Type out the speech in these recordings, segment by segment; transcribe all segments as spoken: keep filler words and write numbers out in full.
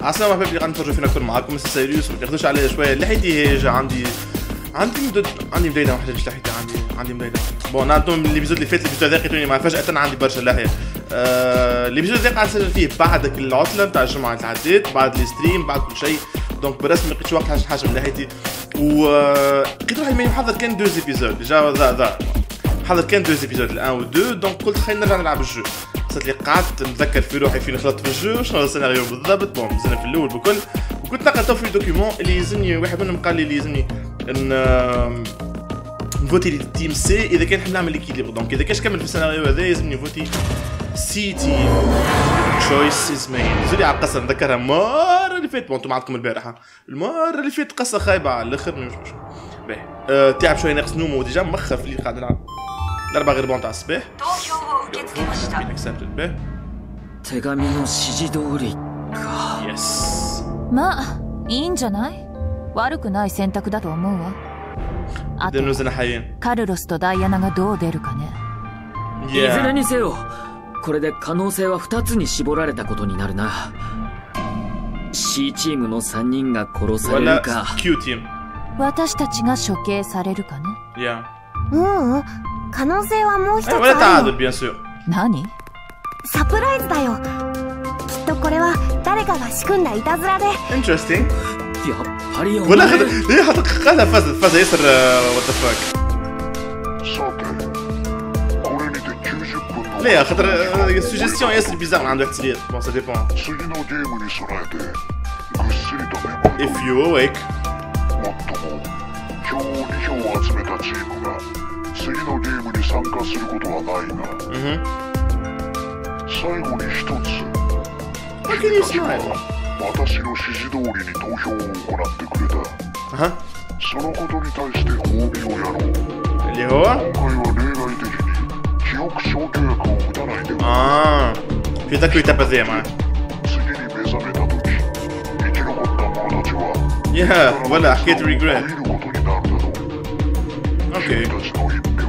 عسلامة حبايبي اللي قاعدين نتفرجوا فينا اكثر معاكم مستر سيريوس ما تاخذوش عليا شويه لحيتي هيجا عندي عندي مدد عندي مديده ما حاجتش لحيتي عندي عندي مديده بون نعطيهم الليبيزود اللي فات الليبيزود هذاك توني مع فجأة انا عندي برشا لحيه آه الليبيزود هذاك قاعد نسجل فيه بعد العطله نتاع الجمعه اللي عدات بعد الستريم بعد كل شيء دونك بالرسمي ما لقيتش وقت حاجه حاجه من لحيتي و لقيت روحي ماني محضر كان دوز ايبيزود ديجا ذا ذا حضر كان دوز ايبيزود الان و دو دونك قلت خلينا نرجع نلعب الجو صرت لي قعدت نتذكر في روحي فين خلطت في الجو شنو السيناريو بالضبط بون مزال في الاول بكل وكنت نلقى تو في دوكيومون اللي يلزمني واحد منهم قال لي اللي يلزمني ان نفوتي للتيم سي اذا كان نحب نعمل ليكيليبر دونك اذا كاش كمل في السيناريو هذا يلزمني نفوتي سي تيم تشويس از مين زولي على القصه نذكرها المره اللي فاتت بون انتم عندكم البارحه المره اللي فاتت قصه خايبه على الاخر مش مش باهي أه تعب شويه ناقص نوم وديجا مخر في اللي قاعد نلعب الاربعه غير بون تاع الصباح 手紙の指示通りか。 Yes. まあいいんじゃない？悪くない選択だと思うわ。あとカルロスとダイアナがどう出るかね。 いずれにせよ、これで可能性はふたつに絞られたことになるな。C チームのさんにんが殺されるか。 Q チーム。 私たちが処刑されるかね。 Yeah. うんうん。可能性はもう一つある。 bien sûr. 何？ サプライズだよ。きっとこれは誰かが仕組んだいたずらで。 Interesting. やっぱりお前。 ولا ليه حتى قالها فاز فاز ياسر وات ذا فاك. ليه خاطر السوجيستيون ياسر بيزار عنده احتياط. بون سا ديبون. If you awake. 次のゲームに参加することはないが、最後に一つ君たちは私の指示通りに投票を行ってくれた。そのことに対して褒美をやろう。今回は例外的に記憶消去薬を打たないでくれ。次に目覚めた時生き残った者たちは見ることになるだろう。君たちの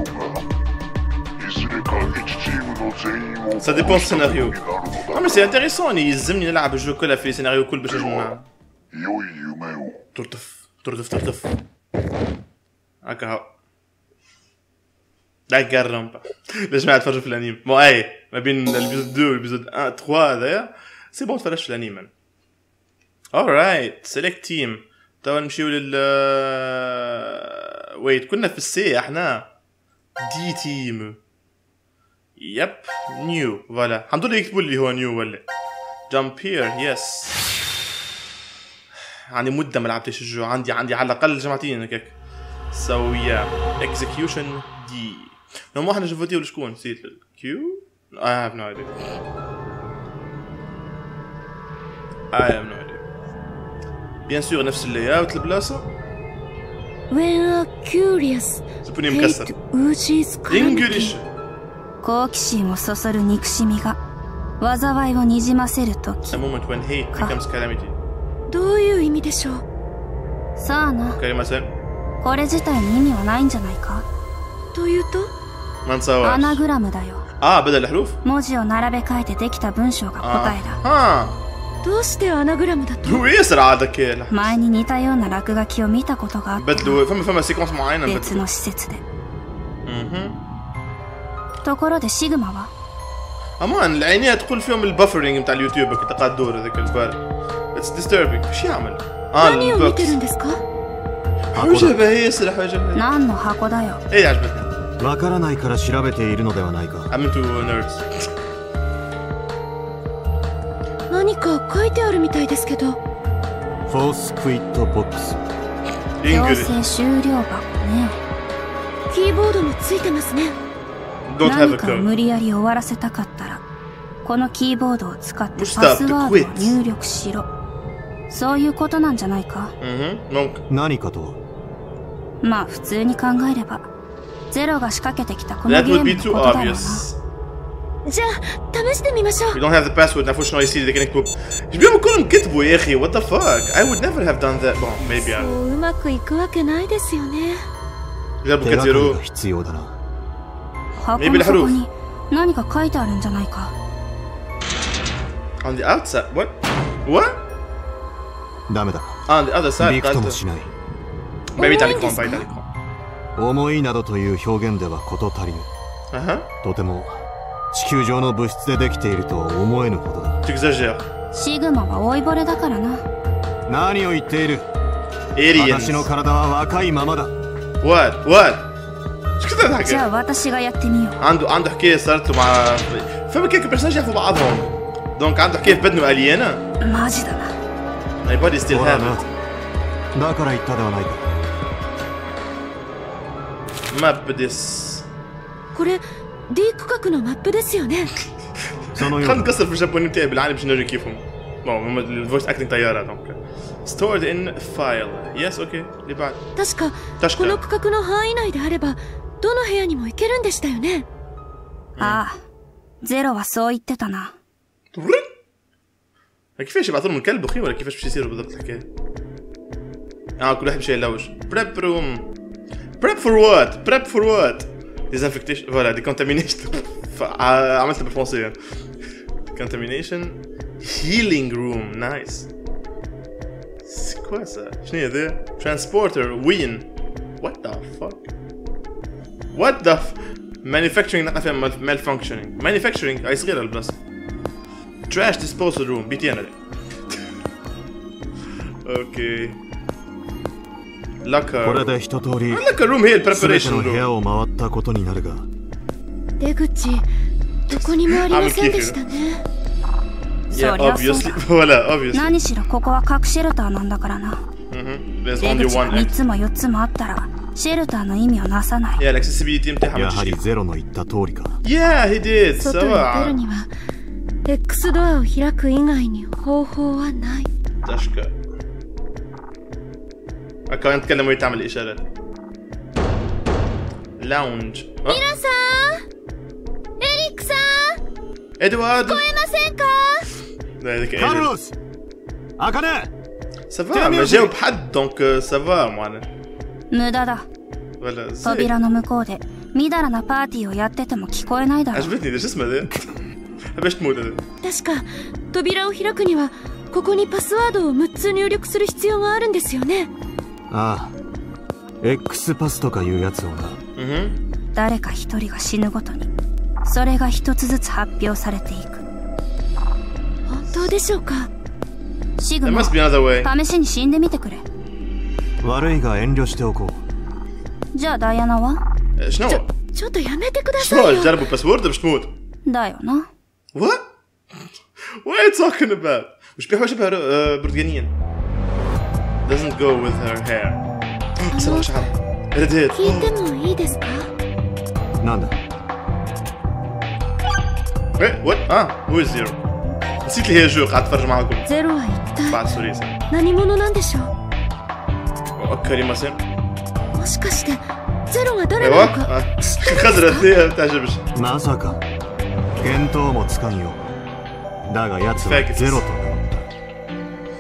Ça dépend du scénario. Non mais c'est intéressant, يلزمني نلعب الجو كله في سيناريو كل باش نجمع. ترتف ترتف ترتف. هكا هاو. لا قرم باش ما تفرجوا في الانيم. بون اي ما بين البيزود اثنين والبيزود واحد ثلاثة هذايا سي بون تفرجت في الانيم. alright select team. توا نمشيو لل ويت كنا في السي احنا دي تيم. يب نيو فوالا الحمد لله يكتبوا لي هو نيو ولا جامب هير يس عندي مده ما لعبتش الجو عندي عندي على الاقل جمعتين هكاك سو يا اكزيكيوشن دي نو احنا جوفوتي ولا شكون نسيت كيو اي هاف نو ايديا اي هاف نو ايديا بيان سور نفس اللاي اوت البلاصه When a curious سبوني مكسر انجلش 好奇心をそそる憎しみが災いをにじませるときか。どういう意味でしょう。さあな。これ自体に意味はないんじゃないか。というとアナグラムだよ。文字を並べ替えてできた文章が答えだ。どうしてアナグラムだと。前に似たような落書きを見たことがあった。別の施設で。ところでシグマは امان العينيه تقول فيهم البفرينج نتاع اليوتيوب كنت قاعد تدور هذاك البارح اتس ديستربينغ شو يعمل اه البوكس عجبه هي صراحه عجبتني نان نو حاكو دا يو ايه عجبتني わからないから調べているのではないか I'm into nerds 何か書いてあるみたいですけどフォースクイットボックス強制終了箱ねキーボードもついてますね何かを無理やり終わらせたかったらこのキーボードを使ってパスワードを入力しろそういうことなんじゃないか何かとまあ普通に考えればゼロが仕掛けてきたこのゲームのことだろうなじゃあ試してみましょう We don't have the password نعرفوا شنو يصير إذا كان يكتبوا جبيهم كلهم كتبوا يا أخي what the fuck I would never have done that bon maybe I そううまくいくわけないですよね جابوا كتيرو 必要だな箱の底に何か書いてあるんじゃないか On the outside what what ダメだ。びくともしない。 バイビタリコン、バイタリコン。 重いなどという表現では事足りぬ。とても地球上の物質でできているとは思えぬほどだ。 シグマは老いぼれだからな。 何を言っている。私の体は若いままだ。 What? What? شو كذا تحكي؟ じゃあ私がやってみよう。 عنده عنده حكايه صارت مع فما كيك برسوناج يعرفوا بعضهم دونك عنده حكايه بدنه الينا. マジだな。 My body still have it. だから言ったではないか。 マップです。 これ D 区画のマップですよね。 خلنا نكسر في الجابوني بتاعي بالعالم باش نوري كيفهم. بون هم الفويس اكتنج طياره دونك stored in file. Yes, okay. اللي بعد. 確かこの区画の範囲内であればどの部屋にも行けるんでしたよね。 ああ、ゼロはそう言ってたな。 كيفاش يبعثوا لهم الكلب اخي ولا كيفاش باش يصيروا بالضبط الحكايه؟ اه كل واحد باش يلوج. Prep room. Prep for what? Prep for what? Disinfectation. فوالا decontamination. عملتها بالفرنسي يعني. Decontamination. Healing room. Nice. كويس. شنو هي ذا؟ Transporter. Win. What the fuck? What the f... Manufacturing نقع فيها malfunctioning. Manufacturing أي صغيرة البلاصة. Trash disposal room. بيتي أنا. أوكي. Locker. Locker room هي preparation room. 出口どこにもありませんでしたね。 Yeah, obviously. Voilà, obviously. 何しろここは核シェルターなんだからな。出口がみっつもよっつもあったらシェルターの意味はなさない。 Yeah, l'accessibility متاعها やはりゼロの言った通りか。 Yeah, he did. 外に出るには X ドアを開く以外に方法はない。 確か。كان يتكلم ويتعمل إشارات. لاونج. 皆さん、エリックさん。 إدوارد. 聞こえませんか？ كارلوس. أكانة. سافا ما جاوب حد دونك سافا معنا. 無駄だ。 ولا. 扉の向こうでみだらなパーティーをやってても聞こえないだろう。 عجبتني ده شو اسمه ده؟ باش تموت هذا. 確か扉を開くにはここにパスワードをむっつ入力する必要があるんですよね。 ああ、X パスとかいうやつをな。 誰か一人が死ぬごとにそれが一つずつ発表されていく。 本当でしょうか？ シグマ、試しに死んでみてくれ。 悪いが遠慮しておこう。 じゃあダイアナは？ ちょ、ちょっとやめてくださいよ。 جربوا باسورد باش تموت. だよな。 What? What are you talking about? مش بيحاول يشبه برتقانيا. Doesn't go with her hair. سلام شعر. رديت. 聞いてもいいですか？ なんだ？ ايه what؟ اه who is zero؟ نسيت لي هي جو قاعد اتفرج معاكم. ゼロは一体 بعد سوريسا. 何者なんでしょう？ كريمة. もしかしてゼロが誰なのか知ってますか？ خضرة هي تعجبش. まさか見当もつかんよ。だが奴はゼロと名乗った。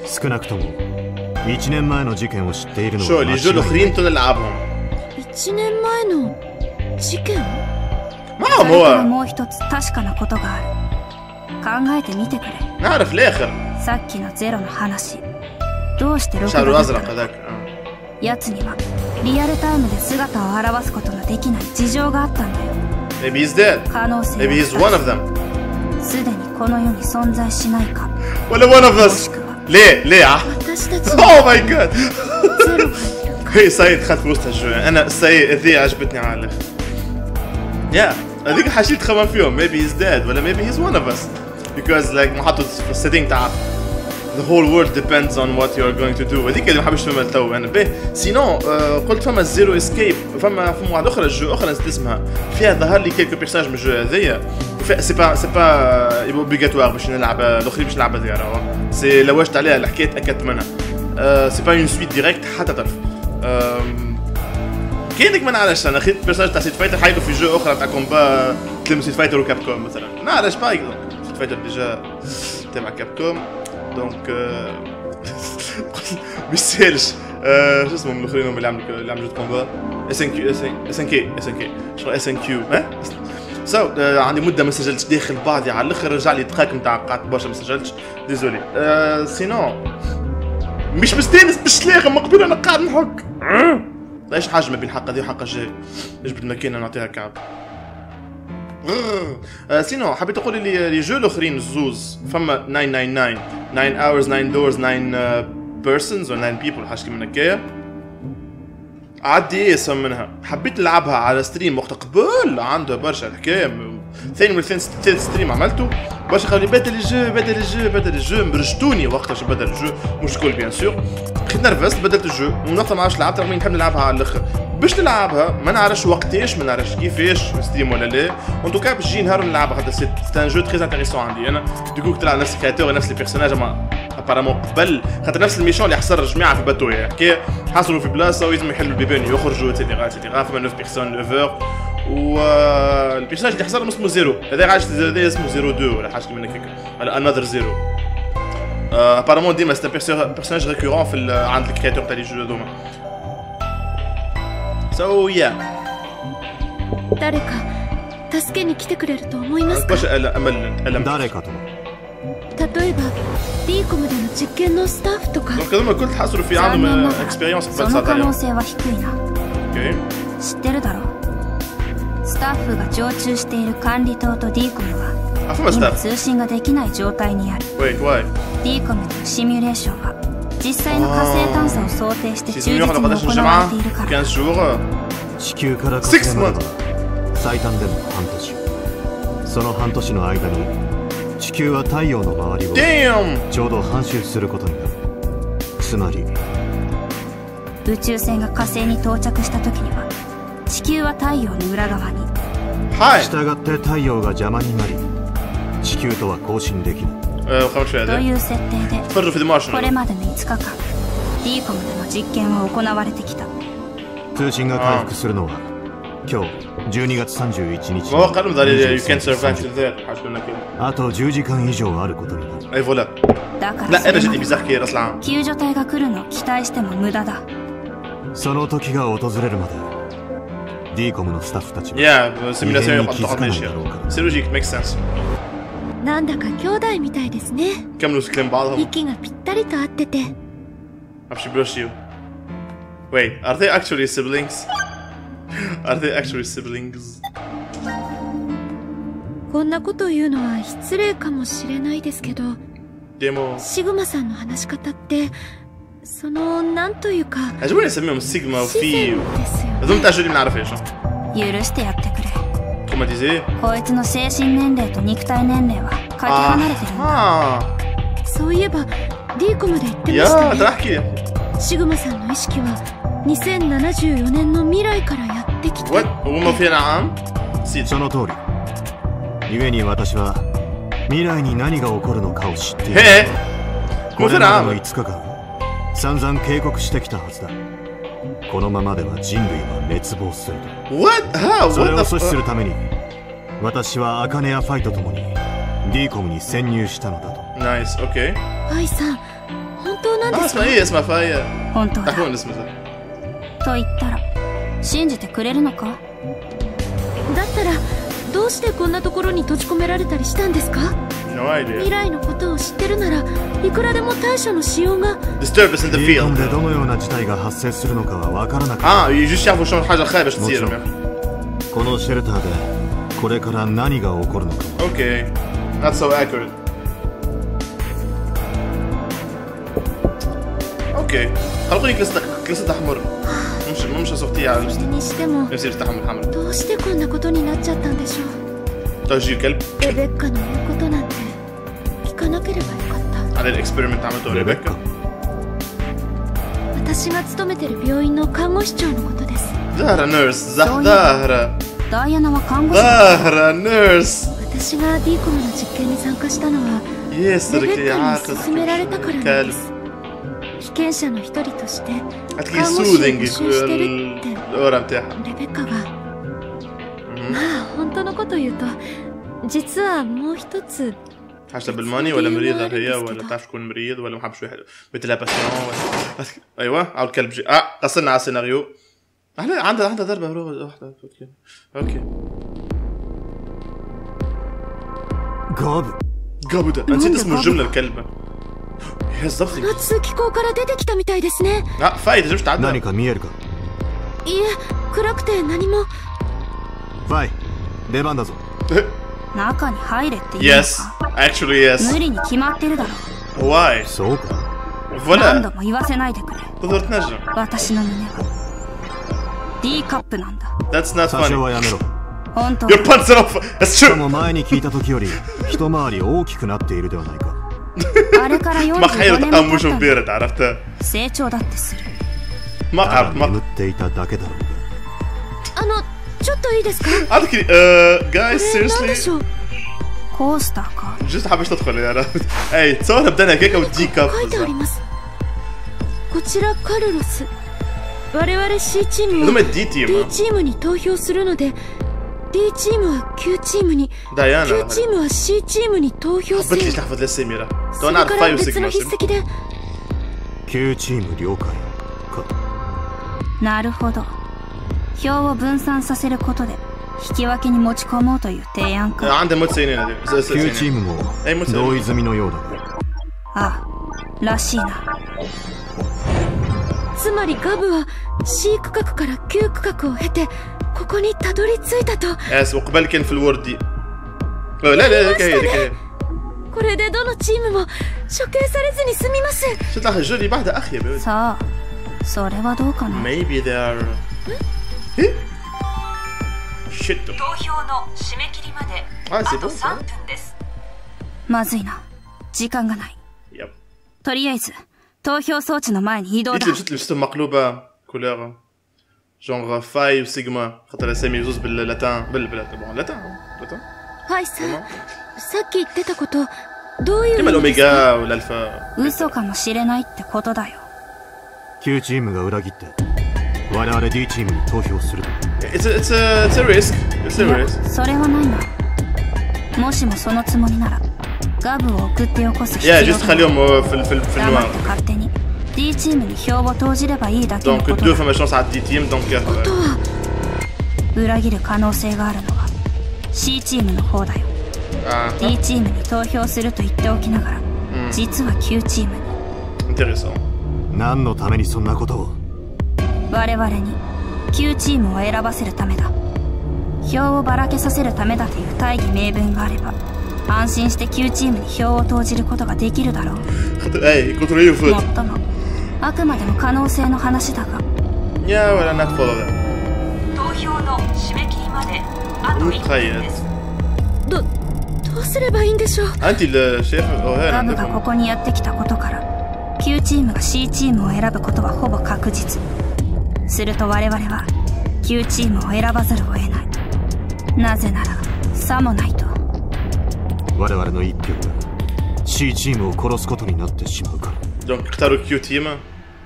少なくとも一年前の事件を知っているのは間違いない。 شو اللي الآخرين تلعبهم. 一年前の事件？ まあもう。 もう一つ確かなことがある。考えてみてくれ。 نعرف الآخر. さっきのゼロの話。どうして録画だったの？奴にはリアルタイムで姿を現すことのできない事情があったんだよ。 Maybe he's dead. 可能性は Maybe he's one of them. すでにこの世に存在しないか。 ولا one of us. ليه ليه؟ Oh my god. هي سعيد خدت في وسط الجو. أنا سعيد ذي عجبتني على الآخر. Yeah. هذيك حاجة تخمم فيهم. Maybe he's dead. ولا maybe he's one of us. Because like ما حطوا في السيتنج تاع the whole world depends on what you are going to do. هذيك اللي ما حبش فما تو أنا به. سينو قلت فما زيرو اسكيب. فما فما واحدة أخرى الجو أخرى نسيت اسمها. فيها ظهر لي كيلكو بيرسوناج من الجو هذايا. سي با سي با اوبليغاتوار باش نلعب الاخرين باش نلعب هذيا راهو سي لوجت عليها الحكايه تاكدت منها سي با اون سويت ديريكت حتى تعرف كاينك ما نعرفش انا خديت بيرسوناج تاع سيت فايتر حيدو في جو اخرى تاع كومبا تلم سيت فايتر وكاب كوم مثلا نعرفش بايك سيت فايتر ديجا تبع كاب كوم دونك مش سهلش شو اسمهم الاخرين هم اللي عملوا اللي عملوا كومبا اس ان كيو اس ان كي اس ان كي شنو اس ان كيو ها سو so, uh, عندي مده ما سجلتش داخل بعضي على الاخر رجع لي دقائق نتاع قعدت برشا ما سجلتش ديزولي uh, سينو مش مستانس بالشلاغه مقبول انا قاعد نحك. ايش حاجه ما بين حق هذه وحق الجاي؟ نجبد الماكينه نعطيها كعب. آه سينو حبيت تقولي لي لي جو الاخرين الزوز فما تسعمية وتسعة وتسعين nine hours nine doors nine uh, persons or nine people حاجه من هكايا. عدي ايه اسم منها حبيت نلعبها على ستريم وقت قبل عنده برشا الحكايه ثاني من ثالث ستريم عملته برشا قالوا لي بدل الجو بدل الجو بدل الجو مرجتوني وقتاش بدل الجو مش الكل بيان سور خديت نرفزت بدلت الجو ونقطة ما عادش لعبت رغم اني نحب نلعبها على الاخر باش نلعبها ما نعرفش وقتاش ما نعرفش كيفاش ستريم ولا لا وان توكا باش نجي نهار نلعبها خاطر سي ان جو تري انتريسون عندي انا دوكو تلعب نفس الكرياتور نفس البيرسوناج اما ابارامون قبل خاطر نفس الميشون اللي حصر الجماعه في باتويا حكايه حصلوا في بلاصه ويلزم يحلوا البيبان يخرجوا اتسيتيرا اتسيتيرا فما نوف بيرسون اوفر و البيرسوناج اللي حصر اسمه زيرو هذا عايش هذا اسمه زيرو دو ولا حاجه من هكاك ولا انذر زيرو ابارامون ديما سي بيرسوناج ريكورون في عند الكرياتور تاع لي جو هذوما سو يا 誰か助けに来てくれると思いますか باش امل 誰かと例えば ディーコム での実験のスタッフとか دونك هذوما الكل تحصلوا في عندهم اكسبيريونس قبل その可能性は低いな اوكي 知ってるだろうスタッフが常駐している管理棟と ディーコム は 今通信ができない状態にある Wait, why? ディーコム でのシミュレーションは実際の火星探査を想定して忠実に行われているから quinze jours 地球から火星まで最短でも半年その半年の間に地球は太陽の周りをちょうど半周することになるつまり宇宙船が火星に到着した時には地球は太陽の裏側に従って太陽が邪魔になり地球とは交信できないという設定でこれまでのいつかかん ディーコム での実験は行われてきた通信が回復するのは今日じゅうにがつさんじゅういちにちあとじゅうじかん以上あることになるだからそれまで救助隊が来るのを期待しても無駄だその時が訪れるまでディーコム のスタッフたちは Yeah, simulation يقعد تقعد ماشية. C'est logique, makes sense. なんだか兄弟みたいですね كملوا سكلين بعضهم. 息がぴったりと合ってて She brush you. Wait, are they actually siblings? Are they actually siblings? こんなこと言うのは失礼かもしれないですけどでもシグマさんの話し方ってそのなんというか عجبوني اسميهم سيجما وفي هذول تاع جولي ما نعرفهاش 許してやってくれ كما ديزي こいつの精神年齢と肉体年齢はかけ離れてるんだそういえば ディーコム で言ってましたねシグマさんの意識はにせんななじゅうよねんの未来からやってきて What? وما في نعم その通り故に私は未来に何が起こるのかを知っているこれまでのいつかかん散々警告してきたはずだこのままでは人類は滅亡すると What? How? それを阻止するために私はアカネやファイと共に ディーコム に潜入したのだと Nice, okay ファイさん本当なんですか اسمها ايه اسمها فاي 本当だ تحكون اسمها と言ったら信じてくれるのかだったらどうしてこんなところに閉じ込められたりしたんですか No idea 未来のことを知ってるならいくらでも対処のしようが Disturbance in the ディーコム field でどのような事態が発生するのかは分からなかった اه يجوش يعرفوا شلون حاجه خايبه باش تصير このシェルターでこれから何が起こるのか Okay not so accurate Okay خلقوني كلستك كلستك احمر مش مش صوتي على それにしても يصير تحمل حمر どうしてこんなことになっちゃったんでしょう توجيه كلب レベッカの言うことなんて聞かなければよかった هذا الاكسبيرمنت عملته ريبيكا 私が勤めてる病院の看護師長のことです زهرة نيرس زهرة ダイアナは看護師 زهرة نيرس 私が ディーコム の実験に参加したのは ياسر レベッ كي カに عاقل 勧められたからなんです被験者の一人として هتلاقي 看護師を سوذنج 募集してるって الأورا متاعها レベッカがまあ本当のこと言うと実はもう一つ حاجة بالماني ولا مريضة هي ولا تعرف شكون مريض ولا ما حبش واحد مثل لا باسيون ولا ايوه عاود كلب جي اه قصرنا على السيناريو احنا عندها عندها ضربة واحدة اوكي اوكي غاب غابو ده نسيت اسمه الجملة الكلبة この通気口から出てきたみたいですね。 あ、ファイでしょ、تعدى。 何か見えるか？ いえ、暗くて何も。 ファイ、出番だぞ。 中に入れって言うのか？ Yes, actually yes。 無理に決まってるだろ。 Why？ そうか。 何度も言わせないでくれ。私の胸は D カップなんだ。 That's not funny。 多少はやめろ。 本当。 Your pants are off。That's true。 しかも前に聞いた時より一回り大きくなっているではないか。 あれからよんじゅうごねんも経ったんだ。成長だってする。 まあ、眠っていただけだろうが。 あの、ちょっといいですか？ あの時、uh, guys, seriously。 コースターか。 just حبيت تدخل يا رب. اي تصور بدنا كيكه ودي كاب. 書いてあります。こちらカルロス。我々 C チームは D チームに投票するので、D チームは Q チームに、Q チームは C チームに投票せよ。それから別の筆跡で。 Q チーム了解か。 なるほど。票を分散させることで引き分けに持ち込もうという提案か。 Q チームも同意済みのようだ。 ああ、らしいな。 つまりガブは C 区画から Q 区画を経てここにたどり着いたと。 وقبل كان في الورد دي. لا لا لا. これでどのチームも処刑されずに済みます。 さあ、それはどうかな。 Maybe they are. え？ 投票の締め切りまであとさんぷんです。まずいな。時間がない。とりあえず投票装置の前に移動だ。 شفت مقلوبة كولير جونغ فاي وسيجما خاطر اسامي يجوز باللاتان باللاتان لاتان لاتان. ファイさん、さっき言ってたことどういう意味ですか？今のオメガوالالفا。 嘘かもしれないってことだよ。 Q チームが裏切って我々 D チームに投票する。 It's a, it's a, it's a risk. It's a risk. それはないな。もしもそのつもりならガブを送って起こす必要がない。黙って勝手に D チームに票を投じればいいだけのことだ。ことは裏切る可能性があるのは C チームの方だよ。D チームに投票すると言っておきながら、実は Q チームに。 何のためにそんなことを？ 我々に Q チームを選ばせるためだ。票をばらけさせるためだという大義名分があれば安心して Q チームに票を投じることができるだろう。もっともあくまでも可能性の話だが。投票の締め切りまであといっぷんです。 どどうすればいいんでしょう？ ガブがここにやってきたことからQ チームが C チームを選ぶことはほぼ確実。すると我々は Q チームを選ばざるを得ない。なぜならさもないと我々の一票が C チームを殺すことになってしまうから。 Donc اختاروا Q team.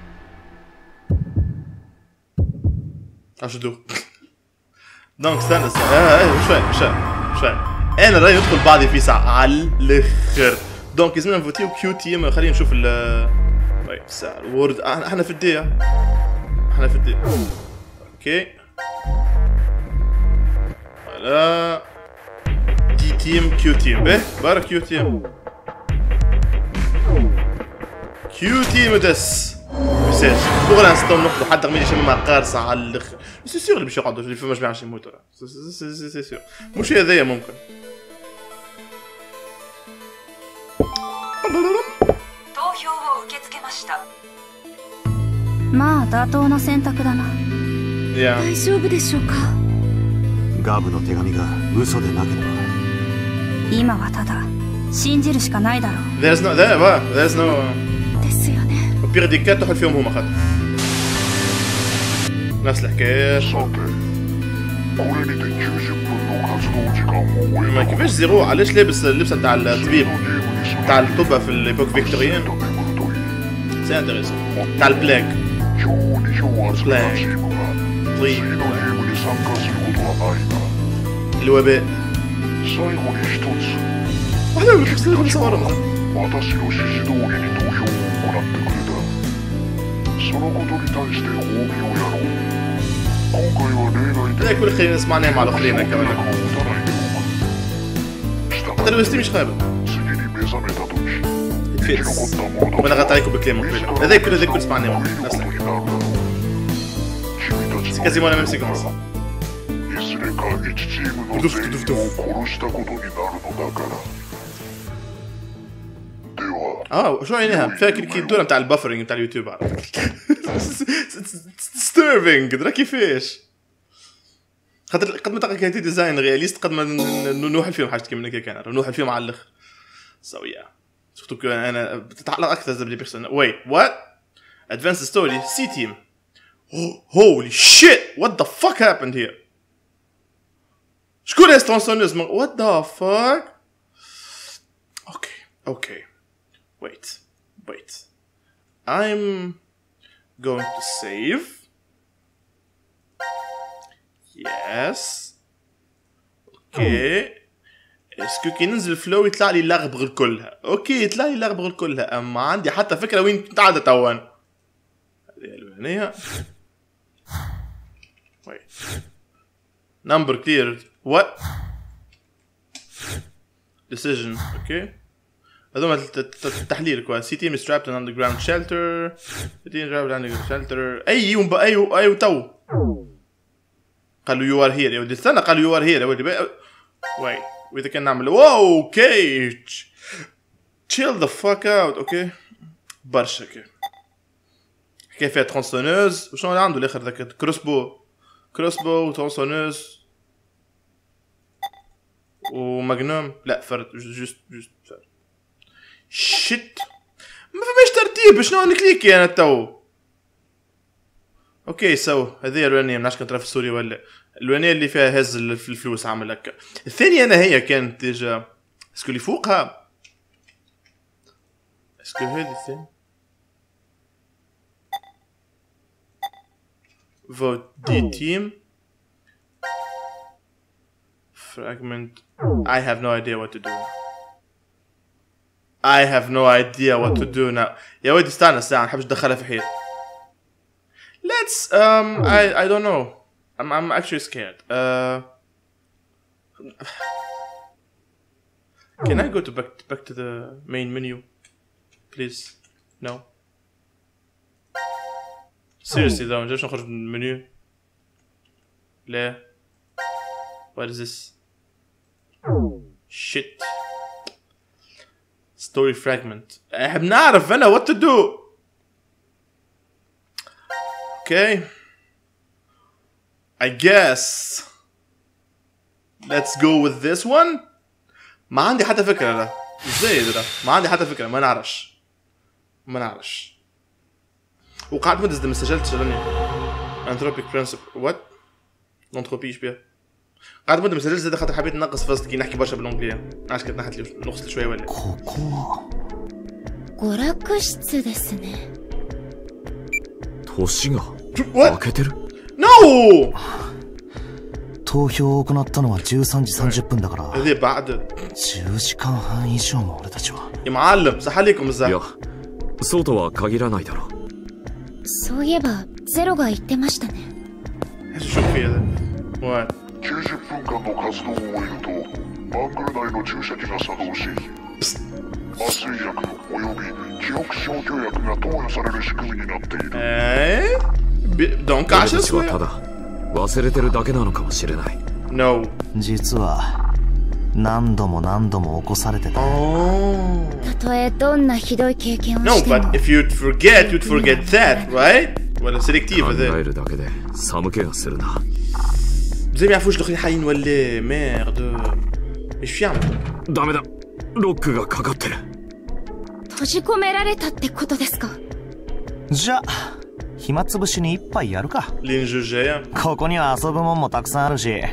اشدو. دونك استنى استنى اه شوي شوي شوي. انا رايي يدخل بعضي في ساعة على الاخر. دونك لازمنا نفوتيو كيو تيم. خلينا نشوف ال طيب ساعة الورد. احنا في الدي احنا في الدي. اوكي فوالا دي تيم كيو تيم. به بارك كيو تيم كيو تيم دس مساج بوغ لانستون ناخذ حد رغم اللي شي قارصة على الاخر. سي سيغ اللي باش يقعدوا اللي فما جماعة شي يموتوا. سي سي سي سيغ مش هذايا ممكن. 投票を受け付けました。まあ妥当な選択だな。 大丈夫でしょうか？ ガブの手紙が嘘でなければ今はただ信じるしかないだろう。 There's no there what there's no ですよね。 وبيغ دي كات تحل فيهم هما خاطر نفس الحكاية. ما كيفاش زيرو علاش لابس اللبسة تاع الطبيب تاع الطب في الإيبوك فيكتوريان؟ سي انتريسون تاع البلاك البلاك طيب الوباء واحدة من الحسنين اللي صورها. لا كل خلينا نسمعناها مع الآخرين كمان. حتى لو ستي مش خايبة. fits وانا غطيكم بكلام قبيله هذا كل هذا كل سمعناه سي كازيمون لا ميم سيكونس دوف دوف دوف اه شو عينيها فاكر كي الدوره نتاع البافرينج نتاع اليوتيوب ستيرفينج درا كيفاش خاطر قد ما تلقى كايتي ديزاين رياليست قد ما نوحل فيهم حاجه كيما هكا كان نوحل فيهم على الاخر سو يا سورتو انا بتتعلق اكثر زي بيرسون وي وات ادفانس ستوري سي تيم هولي شيت وات ذا فاك هابند هير شكون استرونسونوز وات ذا فاك اوكي اوكي wait wait I'm going to save yes اوكي اسكو كي ننزل فلو يطلع لي لغبغ كلها اوكي يطلع لي لغبغ كلها اما عندي حتى فكره وين قاعده توان هذه الاولانيه wait number cleared what decision اوكي هذوما التحليل كوا سي تيم strapped in underground shelter سي تيم strapped in underground shelter اي يوم اي اي تو قالوا يو ار هير يا ودي استنى قالوا يو ار هير يا ودي ويت واذا كان نعمل واو اوكي تشيل ذا فاك اوت اوكي برشا كي حكايه فيها ترونسونوز وشنو عنده الاخر ذاك كروسبو كروسبو وترونسونوز وماغنوم لا فرد جوست جوست فرد شيت ما فماش ترتيب شنو نكليكي انا تو اوكي سو هذه الوانيه منعرفش كنت في سوريا ولا الوانيه اللي فيها هز في الفلوس عامل هكا الثانيه انا هي كانت ديجا اسكو اللي فوقها اسكو هذه الثانيه فوت دي تيم fragment I have no idea what to do I have no idea what to do now يا ودي استنى استنى نحبش ندخلها في حيط let's um I I don't know I'm I'm actually scared uh can I go to back back to the main menu please no seriously though نجمش نخرج من المنيو لا what is this shit story fragment احنا بنعرف انا what to do okay I guess let's go with this one ما عندي حتى فكرة لا ازاي ده ما عندي حتى فكرة ما نعرفش ما نعرفش وقعدت مدة ما سجلتش لاني انثروبيك برنسبل what لونتروبي شبيه قعدت مدة ما سجلتش زي خاطر حبيت ننقص فاست كي نحكي برشا بالانجليزي عاش كنت نحت لي نقصت شويه ولا 娯楽室ですね。 年が明けてる No! 投票を行ったのはじゅうさんじさんじゅっぷんだから هذه بعد じゅうじかんはん以上も俺たちは يا معلم صح عليكم الزعل いやそうとは限らないだろうそういえばゼロが言ってましたね شو في هذا؟ what きゅうじゅっぷんかんの活動を終えるとバングル内の注射器が作動し麻酔薬および記憶消去薬が投与される仕組みになっているえー、どんかしらそれただ忘れてるだけなのかもしれない No 実は何度も何度も起こされてたたとえどんなひどい経験を No しても but if you'd forget you'd forget that right ولا سيلكتيف 考 هذا えるだけで寒気がするな زي ما يعرفوش الاخرين حيين ولا ميرد ايش في يعمل ダメだロックがかかってる閉じ込められたってことですかじゃあ暇つぶしに一杯やるか لين جوجايا ここには遊ぶもんもたくさんあるし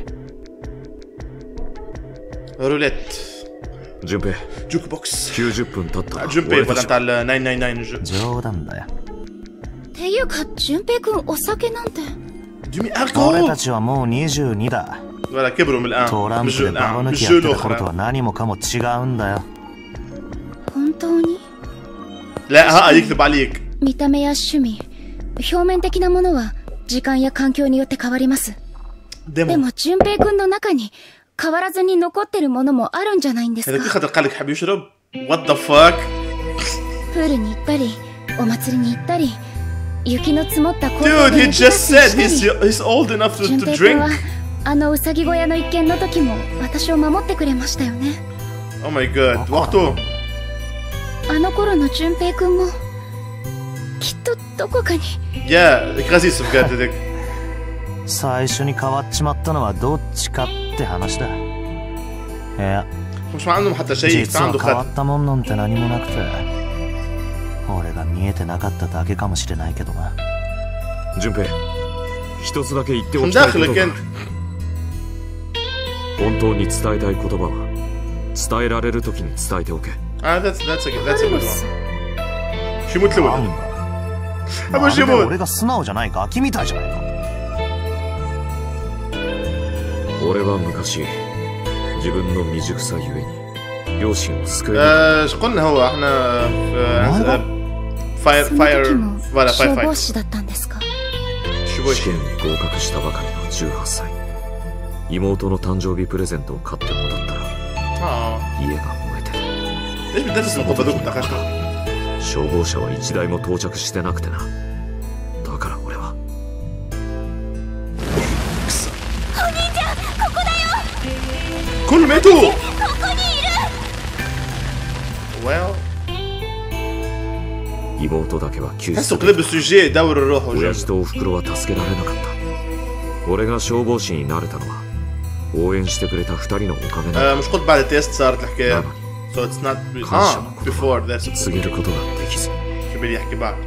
روليت 順平 جوك بوكس きゅうじゅっぷん経ったら جون بي ولا نتاع ال تسعمية وتسعة وتسعين 冗談だよっていうか純平君お酒なんて جيمي 俺 الكول たちはもうにじゅうにだ ولا كبروا من الان トラン مش プで الان ババ抜 مش きやって جون た頃とは اخرى 何もかも違うんだよ本当に لا ها يكذب عليك 見た目や趣味表面的なものは時間や環境によって変わりますででもも純平君の中に変わらずに残ってるものもあるんじゃないんです هذا كل か خاطر قالك حب يشرب What the fuck プールに行ったりお祭りに行ったり雪の積もった公園で Dude, he just said he's, he's old enough to, to drink. あのウサギ小屋の一件の時も私を守ってくれましたよね。 Oh my god, وقته あの頃の純平くんもきっとどこかに。 Yeah, كراسيس بجد هذيك. 最初に変わっちまったのはどっちかって話だ。いや、実は変わったもんなんて何もなくて、俺が見えてなかっただけかもしれないけどな。 純平、一つだけ言っておきたいことが。本当に伝えたい言葉は伝えられる時に伝えておけ。 あ、that's that's a that's a good one. シムトル。あ、もしも俺が素直じゃないか、君みたいじゃないか。 俺は昔自分の未熟さゆえに両親を救えなかった。 ايش قلنا هو احنا فاير فاير ولا فاير فاير 消防士だったんですか。 試験に合格したばかりのじゅうはっさい。妹の誕生日プレゼントを買って戻ったら家が燃えてる。消防車は一台も到着してなくてな。だから俺は。 くそ。お兄ちゃん、ここだよ。 このメト。ここにいる。 Well。妹だけは救出。親父とおふくろは助けられなかった。俺が消防士になれたのは応援してくれた二人のおかげだ。 مش قلت بعد التيست صارت الحكاية. So it's not ah before that's 告げることができず。 شو بدي أحكي بعد؟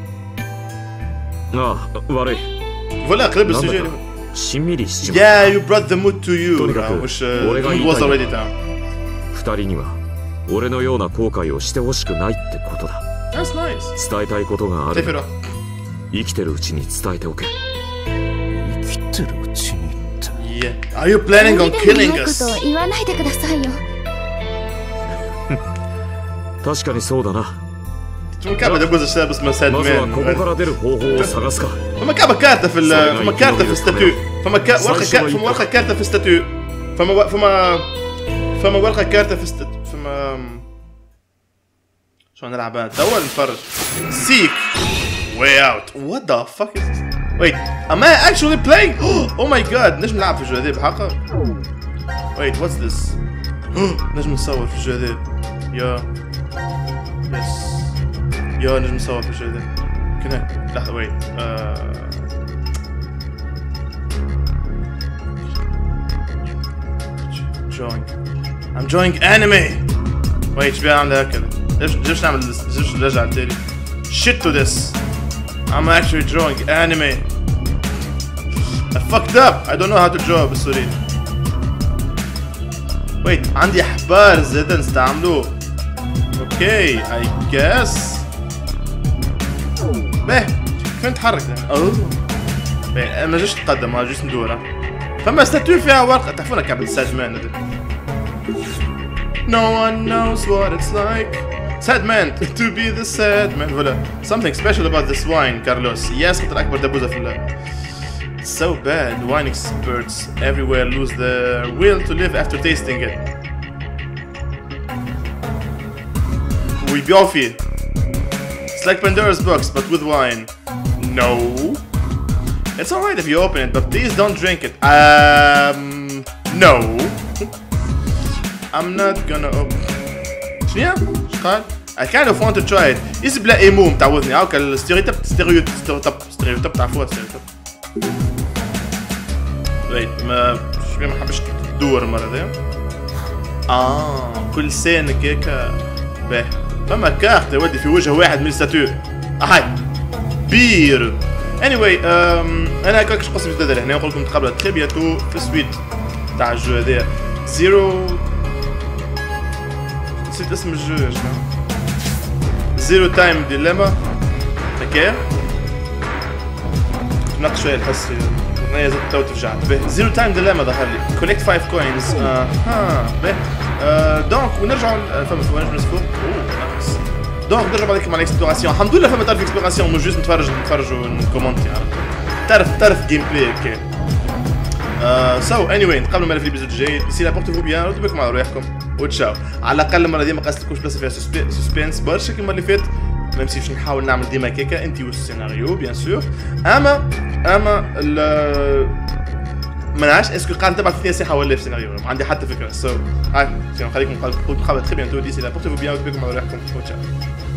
ああ、悪い。 ولا قرب السجن. しんみりしちまった。 Yeah, you brought the mood to you. とにかく俺が言いたいのは二人には俺のような後悔をしてほしくないってことだ。 That's nice. 伝えたいことがある。生きてるうちに伝えておけ。 生きてるうちに。 Yeah. Are you planning on killing us? 言わないでくださいよ。 確かにそうだな。 まずはここから出る方法を探すか。 فما كارتة في فما كارتة في الستاتيو. فما ورقة فما ورقة كارتة في الستاتيو. فما فما فما ورقة كارتة في الستاتيو. فما شو نلعب توا نتفرج. Seek way out. What the fuck is this? Wait, am I actually playing? Oh my god, نجم نلعب في الجو هذا بحقا. Wait, what's this? نجم نصور في الجو هذا. يا يس يا نجم نصور في الجو هذا. كنا لحظة wait. Drawing. I'm drawing anime. Wait, شبيه عامل هكذا. ليش ليش نعمل ليش نرجع التالي. Shit to this. I'm actually drawing anime. I fucked up. I don't know how to draw بالسوري. Wait, عندي احبار زيادة نستعملوه. Okay, I guess. باهي كيف نتحرك ده؟ اوه باهي ما جيش نتقدم ما جيش ندور. فما ستاتيو فيها ورقة تعرفونا كعب الساجمان هذا. No one knows what it's like. Sad man to be the sad man. Voilà. Something special about this wine, Carlos. Yes, خاطر أكبر دبوزة في اللعبة. It's so bad. Wine experts everywhere lose their will to live after tasting it. ويبيعوا فيه. It's like Pandora's box, but with wine. No. It's alright if you open it, but please don't drink it. Um, no. I'm not gonna open. شنو؟ قال I kind of want to try it. إيش بلا إيمو متعودني هاكا الستيريوتيب ستيريوتيب ستيريوتيب ستيريوتيب تعرفوها ستيريوتيب. wait ما شبيه ما حبش تدور المرة دي. آه كل سنة هيك باهي. فما كارت يا ولدي في وجه واحد من الستاتيو. أهاي بير. anyway um, أنا هكاك قصة جديدة لهنا نقول لكم تقابلوا تري بيانتو في السويت تاع الجو هذايا. زيرو نسيت اسم الجو يا جماعة. زيرو تايم ديليما هكايا. نقص شوية الحس الأغنية زدت تو ترجعت. باهي زيرو تايم ديليما ظهر لي. كوليكت فايف كوينز. اها باهي دونك ونرجعوا فما فما نجم نسكو. اوه ناقص. دونك نرجعوا بعديك مع الاكسبلوراسيون. الحمد لله فما تعرف اكسبلوراسيون مو جوست نتفرج نتفرج ونكومونتي تعرف تعرف جيم بلاي هكا. سو اني واي نتقابلوا معنا في الفيديو الجاي. ديسي لا بورتو فو بيان ردوا بكم على رواحكم. وتشاو. على الاقل المره دي ما قصدكوش بلاصه فيها سسبنس برشا كيما اللي فات، ميم سي باش نحاول نعمل ديما كيكا انت والسيناريو بيان سور. اما اما ما نعرفش اسكو قاعد نتبع في ساحه ولا في سيناريو، ما عندي حتى فكره. سو هاي خليكم قبل تري بيانتو ديسي لا بورتو فو بيان وتبيكم على روحكم. تشاو.